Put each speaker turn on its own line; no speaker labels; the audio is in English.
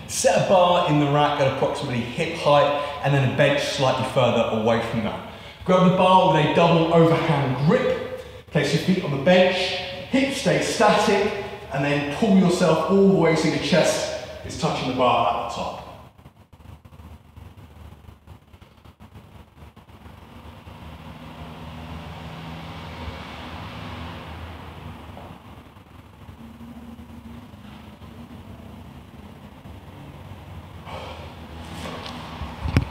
Set a bar in the rack at approximately hip height and then a bench slightly further away from that. Grab the bar with a double overhand grip, place your feet on the bench, hips stay static, and then pull yourself all the way so your chest is touching the bar at the top.